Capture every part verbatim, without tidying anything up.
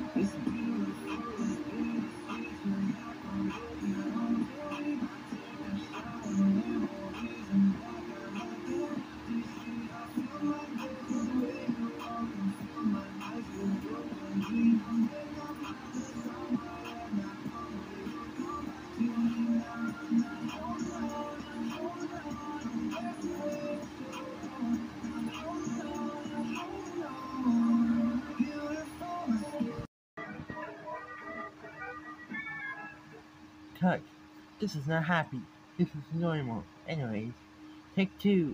Cut. This is not happy. This is normal. Anyways, take two.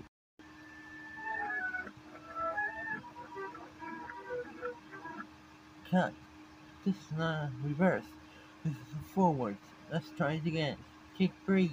Cut. This is not reverse. This is forward. Let's try it again. Take three.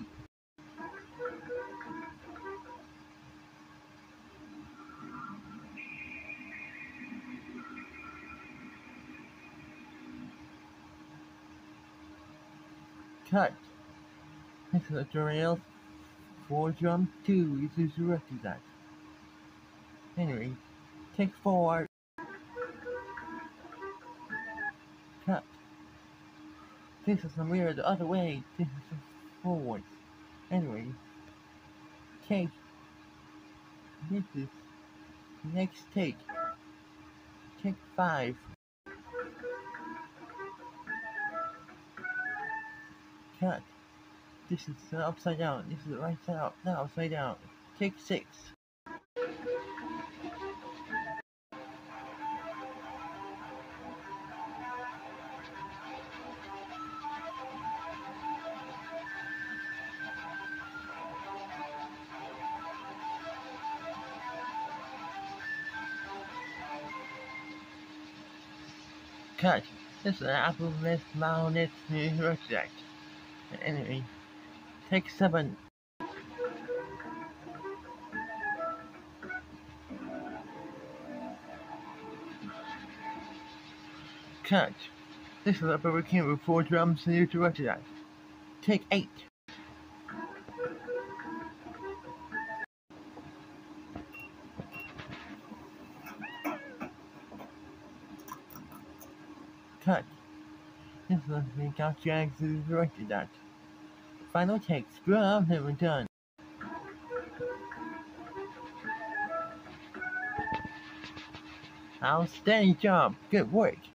Cut. This is a tutorial for jump two. This is directly that. Anyway, take forward. Cut. This is a mirror the other way. This is forward. Anyway, take. This is next take. Take five. Cut. This is uh, upside down. This is right side up. Now upside down. Take six. Cut. This is an apple list mounted project. Anyway, take seven. Cut. This is a rubber can with four drums and you directed at. Take eight. Cut. This is a thing out Jags is directed at. Final take. Screw up, never done. Outstanding job. Good work.